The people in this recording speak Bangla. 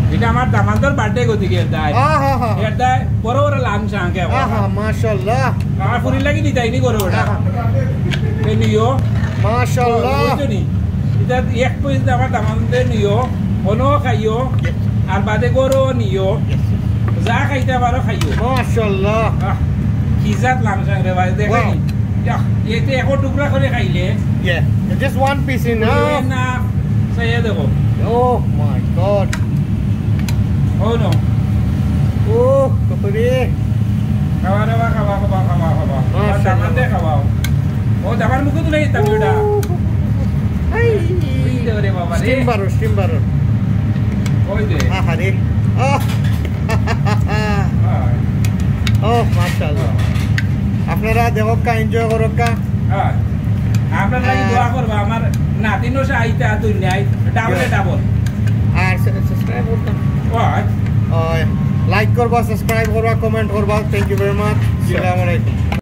এটা আমার দামানদার বার্থডে গতি গিয়ে দায় এটা বড় বড় লাঞ্চ আঁকে মাশাআল্লাহ আমার ফুরি লাগি দিতাইনি করে ওটা এই নিও মাশাআল্লাহ এটা এক পয়সা আমার দামানদার নিও অনো খাইও আর বাদে গরো নিও যা খাইতে পারো খাইও মাশাআল্লাহ কি জাত লাঞ্চ রে ভাই দেখেন এতে এক টুকরা করে খাইলে just one piece enough না সেই দেখো oh my god oh no oh kapari খাওয়া দাওয়া খাওয়া দামান দে খাওয়াও ও দামান মুখে তুলে দিতাম ওটা রে বাবা রে steam baro ওই দে আরে oh mashallah আপনারা দেবকা এনজয় করকা হ্যাঁ আপনারা লাগি দোয়া করবা আমার নাতিনো সাইতে তুই নাই ডাবল আর সাবস্ক্রাইব করতে ওই লাইক করবা সাবস্ক্রাইব করবা কমেন্ট করবা থ্যাংক ইউ ভেরি মাচ আসসালামু আলাইকুম